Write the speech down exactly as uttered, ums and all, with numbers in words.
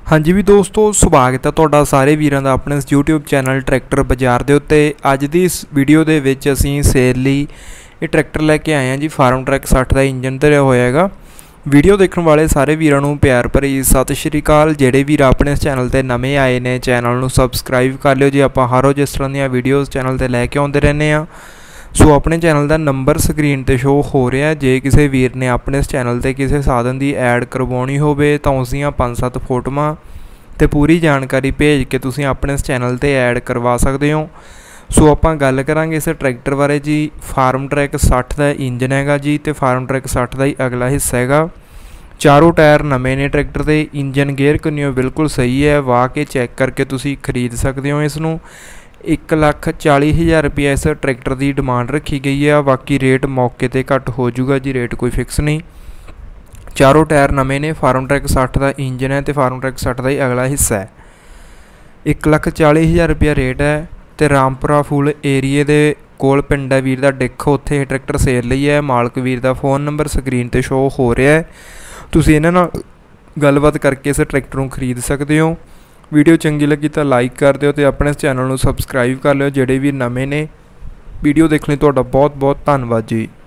हाँ जी भी दोस्तों, स्वागत है तुहाडा सारे वीरां दा अपने इस यूट्यूब चैनल ट्रैक्टर बाजार दे उत्ते। अज दी इस वीडियो दे विच असीं सेल लई ये ट्रैक्टर लैके आए हैं जी। फार्म ट्रैक साठ का इंजन धरिया होया हैगा। वीडियो देखने वाले सारे वीरां नूं प्यार भरी सत श्री अकाल। जिहड़े वीर अपने इस चैनल ते नवें आए ने, चैनल नूं सबसक्राइब कर लिओ जी। आपां हर रोज़ इस तरह दीयां वीडियोज़ चैनल ते लैके आउंदे रहने आ। सो अपने चैनल का नंबर स्क्रीन पर शो हो रहा है। जे किसी वीर ने अपने इस चैनल पर किसी साधन की ऐड करवानी होवे तां उसदियां पंज सत्त फोटोआं ते पूरी जानकारी भेज के तुसीं अपने इस चैनल पर ऐड करवा सकते हो। सो आपां गल करांगे इस ट्रैक्टर बारे जी। फार्म ट्रैक साठ का इंजन हैगा जी, तो फार्म ट्रैक साठ का ही अगला हिस्सा हैगा। चारों टायर नवे ने ट्रैक्टर के। इंजन गेयर कन्नियों बिल्कुल सही है, वाह के चैक करके तुसीं खरीद सकते हो। इसनूं एक लख चाली हज़ार रुपया इस ट्रैक्टर की डिमांड रखी गई है। बाकी रेट मौके पर घट हो जूगा जी, रेट कोई फिक्स नहीं। चारों टायर नवे ने। फार्म ट्रैक साठ का इंजन है, तो फार्म ट्रैक साठ का ही अगला हिस्सा है। एक लख चाली हज़ार रुपया रेट है। तो रामपुरा फुल एरिए के कोल पिंड है वीर का डिख, उत्थे ट्रैक्टर सेल लई है। मालक वीर का फोन नंबर स्क्रीन पर शो हो रहा है। तुसीं इन्हां नाल गलबात करके इस ट्रैक्टर को खरीद सकते हो। वीडियो चंगी लगी तो लाइक कर दिओ ते अपने इस चैनल को सबसक्राइब कर लिओ। जिहड़े भी नवे ने वीडियो देखने तुहाडा बहुत बहुत धन्नवाद जी।